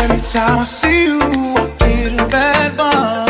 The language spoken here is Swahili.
Every time I see you, I get a bad vibe.